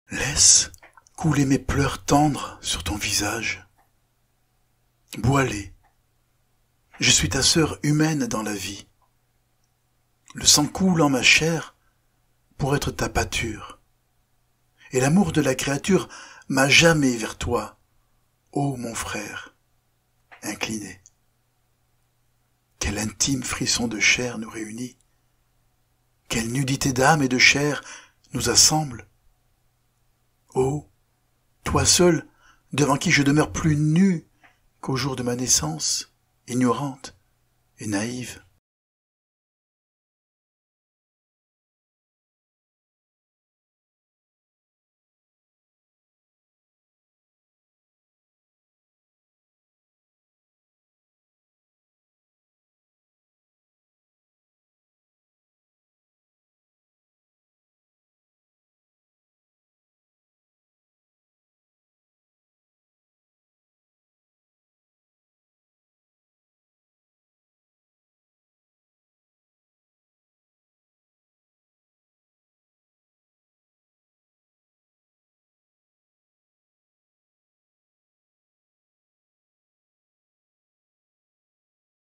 Laisse couler mes pleurs tendres sur ton visage. Bois-les. Je suis ta sœur humaine dans la vie. Le sang coule en ma chair pour être ta pâture. Et l'amour de la créature m'a jamais vers toi, ô mon frère, incliné. Quel intime frisson de chair nous réunit. Quelle nudité d'âme et de chair nous assemble. Ô, toi seul, devant qui je demeure plus nu qu'au jour de ma naissance, ignorante et naïve.